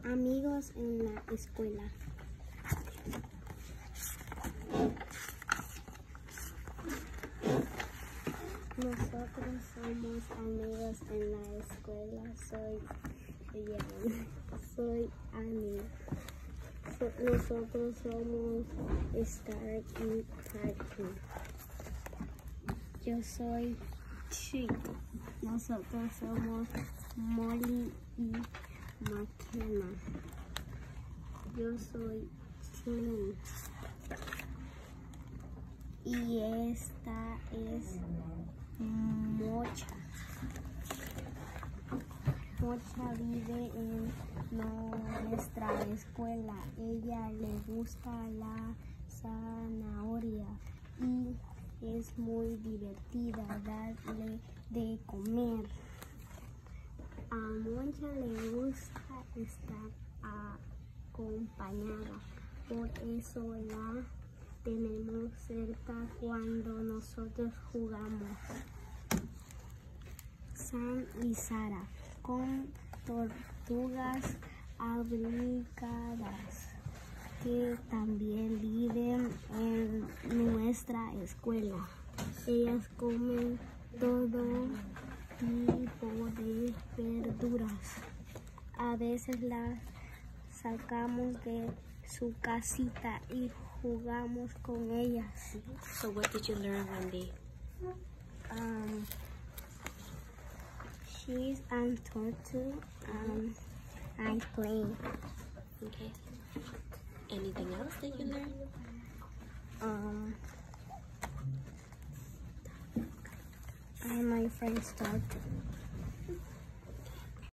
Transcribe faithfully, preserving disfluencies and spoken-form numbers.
amigos en la escuela. Nosotros somos amigos en la escuela. Soy Jan. Soy Annie. So, nosotros somos Star y Parky. Yo soy Chi. Nosotros somos Molly y McKenna. Yo soy Slim. Y esta es Mocha. Mocha vive en nuestra escuela. Ella le gusta la zanahoria y es muy divertida darle de comer. A Mocha le gusta estar acompañada, por eso la tenemos cerca cuando nosotros jugamos. Sam y Sara, con tortugas abrigadas que también viven en nuestra escuela. Ellas comen todo tipo de verduras. A veces las sacamos de su casita y jugamos con ellas. So what did you learn, Wendy? Um, she's on torture. Um, I play. Okay. Anything else that you learned? Um, and my friends talk.